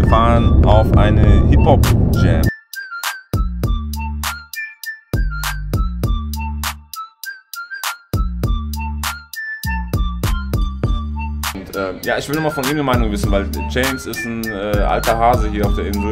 fahren auf eine Hip-Hop-Jam. Ja, ich will nur mal von ihm eine Meinung wissen, weil James ist ein alter Hase hier auf der Insel.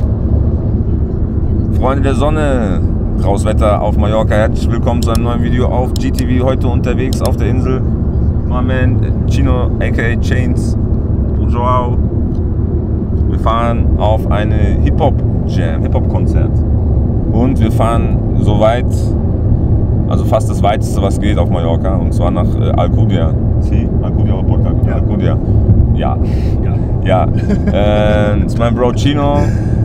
Freunde der Sonne, graues Wetter auf Mallorca, herzlich willkommen zu einem neuen Video auf GTV. Heute unterwegs auf der Insel. My man Chino aka Chains, Joao. Wir fahren auf eine Hip-Hop-Jam, Hip-Hop-Konzert. Und wir fahren so weit, also fast das weiteste, was geht auf Mallorca, und zwar nach Alcudia. Sí, Alcudia oder Porta? Ja. Alcudia. Ja. Ja. Das ist mein Bro Chino.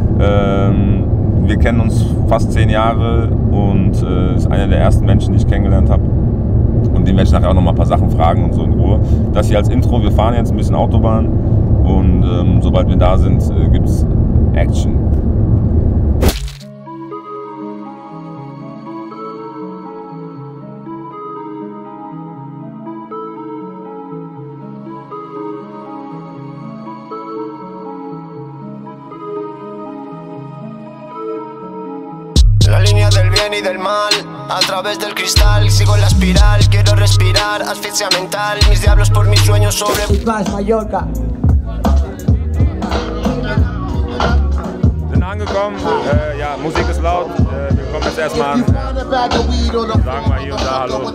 Wir kennen uns fast 10 Jahre und ist einer der ersten Menschen, die ich kennengelernt habe. Und den werde ich nachher auch noch mal ein paar Sachen fragen und so in Ruhe. Das hier als Intro. Wir fahren jetzt ein bisschen Autobahn und sobald wir da sind, gibt's Action. La línea del bien y del mal, a través del cristal, sigo en la espiral, quiero respirar, asfixia mental, mis diablos por mis sueños sobre... Más Mallorca. Sind angekommen, ja, Musik ist laut, wir kommen jetzt erstmal an, sagen mal hier und da Hallo.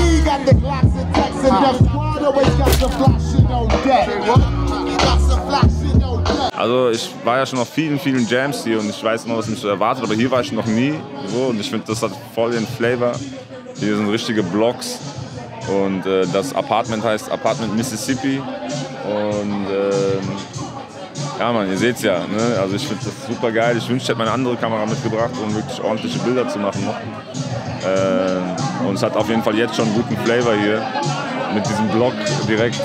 Also ich war ja schon auf vielen Jams hier und ich weiß noch, was mich so erwartet, aber hier war ich noch nie so, und ich finde, das hat voll den Flavor. Hier sind richtige Blocks und das Apartment heißt Apartment Mississippi und ja man, ihr seht's ja, ne? Also ich finde das super geil. Ich wünschte, ich hätte meine andere Kamera mitgebracht, um wirklich ordentliche Bilder zu machen noch. Und es hat auf jeden Fall jetzt schon einen guten Flavor hier mit diesem Block direkt.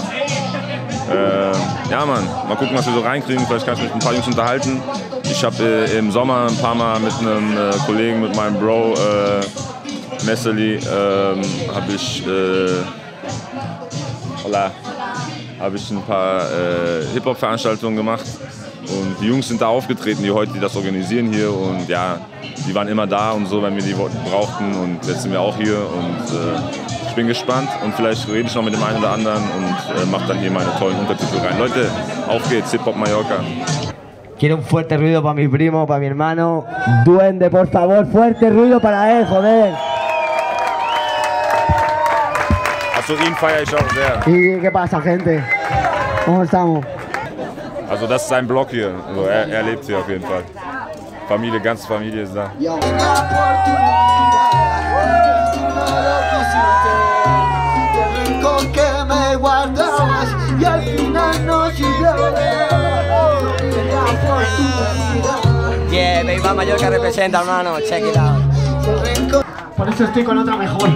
Ja Mann, mal gucken, was wir so reinkriegen. Vielleicht kann ich mich mit ein paar Jungs unterhalten. Ich habe im Sommer ein paar Mal mit einem Kollegen, mit meinem Bro Messeli, habe ich ein paar Hip-Hop-Veranstaltungen gemacht. Und die Jungs sind da aufgetreten, die das organisieren hier. Und ja, die waren immer da und so, wenn wir die brauchten. Und jetzt sind wir auch hier. Und ich bin gespannt. Und vielleicht rede ich noch mit dem einen oder anderen und mache dann hier meine tollen Untertitel rein. Leute, auf geht's, Hip-Hop Mallorca. Quiero un fuerte ruido para mi primo, para mi hermano. Duende, por favor, fuerte ruido para él, joder. Achso, ihn feiere ich auch sehr. ¿Y qué pasa, gente? ¿Cómo estamos? Also das ist sein Blog hier. Also er lebt hier auf jeden Fall. Familie, ganze Familie ist da. Yeah, Viva Mallorca representa, hermano. Check it out. Por eso estoy con otra mejor.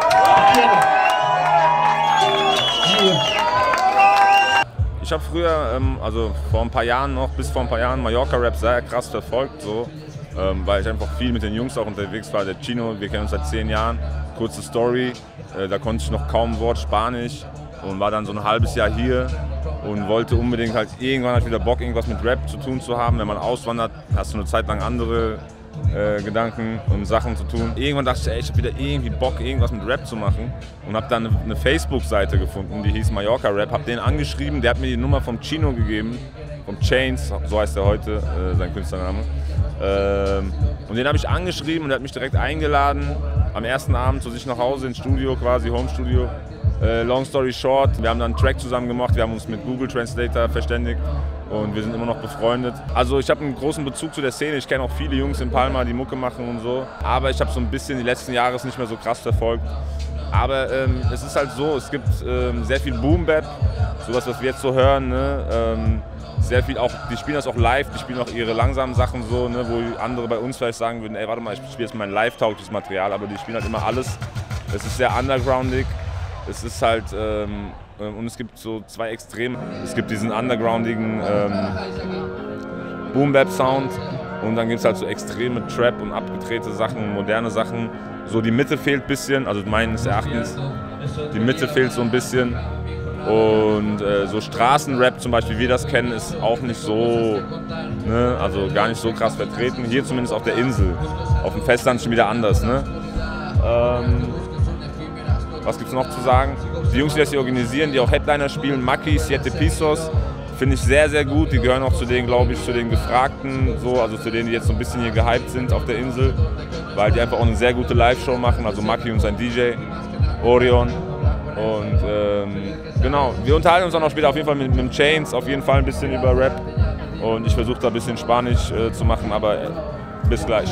Ich habe früher, also vor ein paar Jahren noch, bis vor ein paar Jahren Mallorca-Rap sehr krass verfolgt, so, weil ich einfach viel mit den Jungs auch unterwegs war. Der Chino, wir kennen uns seit 10 Jahren. Kurze Story, da konnte ich noch kaum ein Wort Spanisch und war dann so ein halbes Jahr hier und wollte unbedingt halt irgendwann halt wieder Bock, irgendwas mit Rap zu tun zu haben. Wenn man auswandert, hast du eine Zeit lang andere Gedanken und Sachen zu tun. Irgendwann dachte ich, ey, ich habe wieder irgendwie Bock, irgendwas mit Rap zu machen, und habe dann eine Facebook-Seite gefunden, die hieß Mallorca Rap. Habe den angeschrieben, der hat mir die Nummer vom Chino gegeben, vom Chains, so heißt er heute, sein Künstlername. Und den habe ich angeschrieben und er hat mich direkt eingeladen, am ersten Abend zu sich nach Hause ins Studio, quasi Home-Studio. Long story short, wir haben dann einen Track zusammen gemacht, wir haben uns mit Google Translator verständigt und wir sind immer noch befreundet. Also ich habe einen großen Bezug zu der Szene, ich kenne auch viele Jungs in Palma, die Mucke machen und so, aber ich habe so ein bisschen die letzten Jahre nicht mehr so krass verfolgt. Aber es ist halt so, es gibt sehr viel Boom-Bap, sowas, was wir jetzt so hören, ne? Sehr viel auch, die spielen das auch live, die spielen auch ihre langsamen Sachen so, ne? Wo andere bei uns vielleicht sagen würden, ey, warte mal, ich spiele jetzt mein live-taugliches Material, aber die spielen halt immer alles. Es ist sehr undergroundig. Es ist halt, und es gibt so zwei Extreme. Es gibt diesen undergroundigen Boom-Bap-Sound und dann gibt es halt so extreme Trap und abgedrehte Sachen, moderne Sachen. So die Mitte fehlt ein bisschen, also meines Erachtens, die Mitte fehlt so ein bisschen. Und so Straßenrap zum Beispiel, wie wir das kennen, ist auch nicht so, ne, also gar nicht so krass vertreten. Hier zumindest auf der Insel. Auf dem Festland schon wieder anders. Ne? Was gibt es noch zu sagen? Die Jungs, die das hier organisieren, die auch Headliner spielen, Maki, Siete Pisos, finde ich sehr, sehr gut. Die gehören auch zu den, glaube ich, zu den Gefragten, so, also zu denen, die jetzt so ein bisschen hier gehypt sind auf der Insel, weil die einfach auch eine sehr gute Live-Show machen, also Maki und sein DJ, Orion. Und genau, wir unterhalten uns dann auch später auf jeden Fall mit Chains, auf jeden Fall ein bisschen über Rap. Und ich versuche da ein bisschen Spanisch zu machen, aber bis gleich.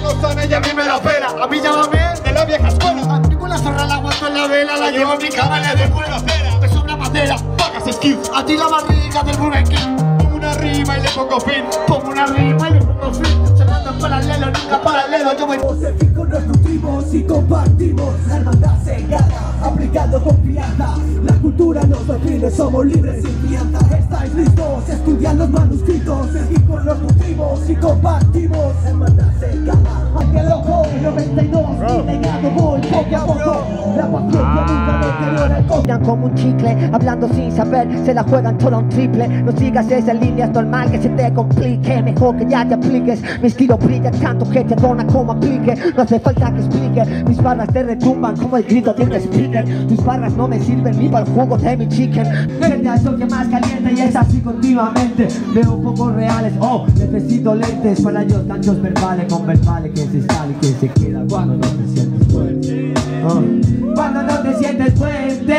Una rima y le pongo fin, pongo una rima y le pongo fin, sonando en paralelo, nunca paralelo, yo voy. Con nos nutrimos y compartimos, la hermandad se gana, aplicando confianza, la cultura nos define, somos libres sin fianza, estáis listos, estudian los manuscritos, y con nos nutrimos y compartimos, la hermandad se gana, aunque loco, 92, negado voy poco a poco, la paciencia nunca deteriora el Miran como un chicle, hablando sin saber, se la juegan todo a un triple. No sigas esa línea, es normal que se te complique. Mejor que ya te apliques, mi estilo brilla tanto que te adorna como aplique. No hace falta que explique, mis barras te retumban como el grito de un speaker. Tus barras no me sirven ni para el juego de mi chicken. Frente al sol que más caliente y es así continuamente. Veo pocos reales, oh, necesito lentes para ellos ganchos verbales con verbales que se sale y que se queda cuando no te sientes fuerte. Cuando no te sientes fuerte.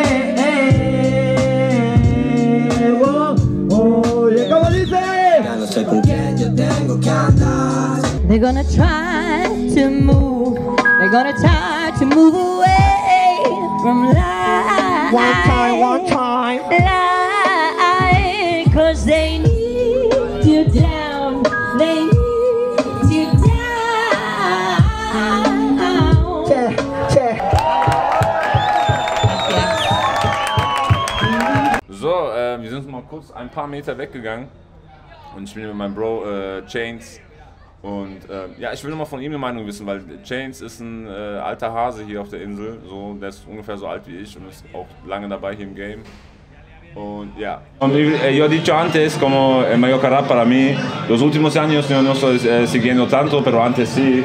Oye, ¿cómo dice? Ya no sé con quién yo tengo que andar. They're gonna try to move. They're gonna try to move away from life. One time. Life, 'cause they need you down. They need you down. Che. So, wir sind mal kurz ein paar Meter weggegangen und ich bin mit meinem Bro Chains und ja, ich will nur mal von ihm eine Meinung wissen, weil Chains ist ein alter Hase hier auf der Insel, so, der ist ungefähr so alt wie ich und ist auch lange dabei hier im Game. Und ja. Yo he dicho antes, como Mallorca Rap para mí, los últimos años no estoy siguiendo tanto, pero antes sí,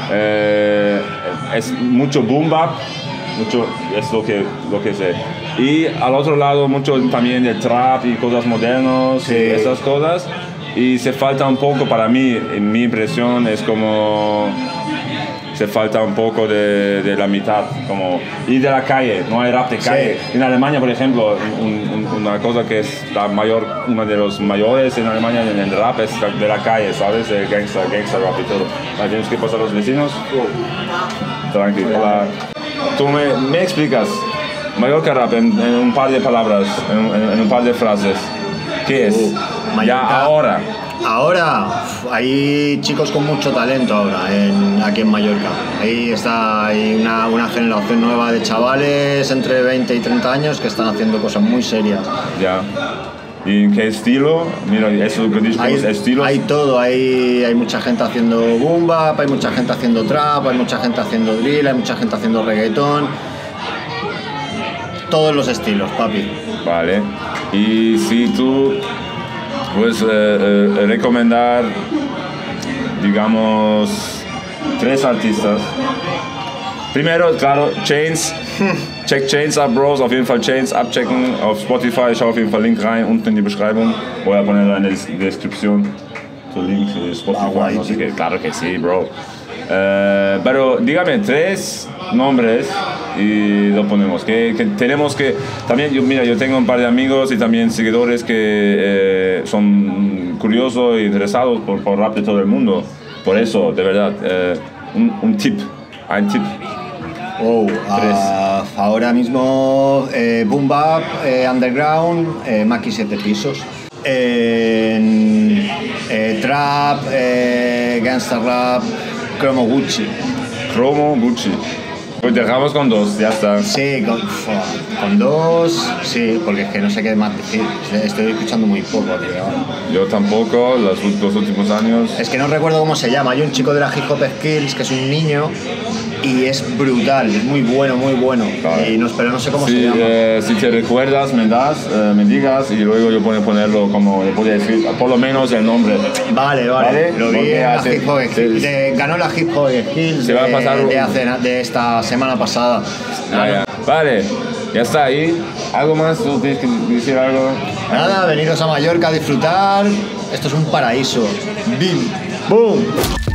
es mucho boom bap, mucho es lo que sé. Y al otro lado mucho también el trap y cosas modernas, sí. Esas cosas. Y se falta un poco para mí, en mi impresión es como se falta un poco de la mitad, como y de la calle, no hay rap de calle. Sí. En Alemania, por ejemplo, una cosa que es una de los mayores en Alemania en el rap es de la calle, ¿sabes? El gangsta rap y todo. ¿Tienes que pasar a los vecinos? Tranquilo. Hola. Tú me explicas Mallorca Rap en un par de palabras, en un par de frases. ¿Qué es? Ya ahora. Ahora hay chicos con mucho talento ahora aquí en Mallorca. Ahí hay una generación nueva de chavales entre 20 y 30 años que están haciendo cosas muy serias. Ya. ¿Y en qué estilo? Mira, eso que dices, estilos. Hay todo, hay mucha gente haciendo boom bap, hay mucha gente haciendo trap, hay mucha gente haciendo drill, hay mucha gente haciendo reggaetón. Todos los estilos, papi. Vale. Y si tú puedes recomendar, digamos, 3 artistas. Primero, claro, Chains. Check Chains ab, Bros. Auf jeden Fall Chains abchecken auf Spotify. Ich schaue auf jeden Fall Link rein, unten in die Beschreibung. Voy a ponerlo en la descripción. Tu link de Spotify, no sé qué. Claro que sí, bro. Pero dígame 3 nombres y lo ponemos. Que tenemos que. También, yo tengo un par de amigos y también seguidores que son curiosos e interesados por rap de todo el mundo. Por eso, de verdad, un tip. Oh, 3. Ahora mismo boom bap, underground, Maki 7 Pisos. Trap, gangsta rap, Cromo Gucci. Pues dejamos con 2, ya está. Sí, con 2, sí, porque es que no sé qué más decir. Estoy escuchando muy poco, tío. Yo tampoco, los últimos años. Es que no recuerdo cómo se llama. Hay un chico de la Hip Hop Skills que es un niño y es brutal, es muy bueno, muy bueno. Vale. Pero no sé cómo se llama. Si te recuerdas, me digas y luego yo puedo ponerlo como le podía decir, por lo menos el nombre. Vale. Lo vi en la Hip Hop Skills. Ganó la Hip Hop Skills se va a pasar de esta semana pasada. Ya. Vale, ya está ahí. ¿Algo más? ¿Tú tienes que decir algo? Nada, veniros a Mallorca a disfrutar. Esto es un paraíso. ¡Bim! ¡Boom!